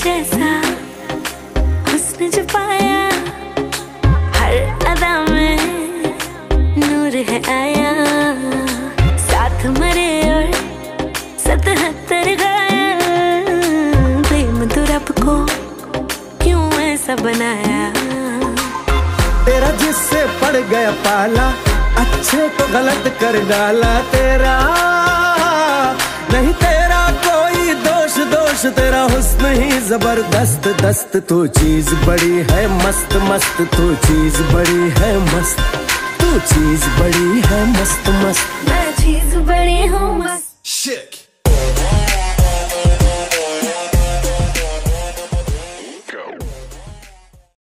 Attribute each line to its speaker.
Speaker 1: जैसा हुस्न जो पाया, हर अदा में नूर है आया। साथ मरे और 77 घायल, प्रेम तो रब को क्यों ऐसा बनाया।
Speaker 2: तेरा जिससे पड़ गया पाला, अच्छे को गलत कर डाला। तेरा नहीं तेरा कोई दोष, दोष तेरा हुस्न ही जबरदस्त दस्त। तू चीज बड़ी है मस्त मस्त, तू चीज बड़ी है मस्त, तू चीज बड़ी है मस्त मस्त।
Speaker 1: मैं चीज बड़ी हूँ मस्त।
Speaker 2: Shit.